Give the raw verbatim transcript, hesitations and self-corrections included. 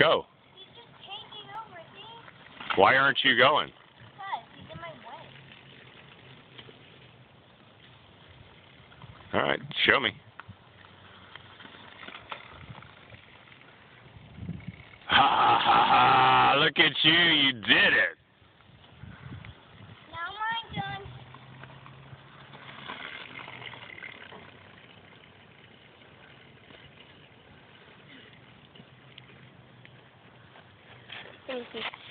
Go. He's just changing over, see? Why aren't you going? Because he's in my way. All right, show me. Ha ha ha ha! Look at you, you did it. Now mine's done. Thank you.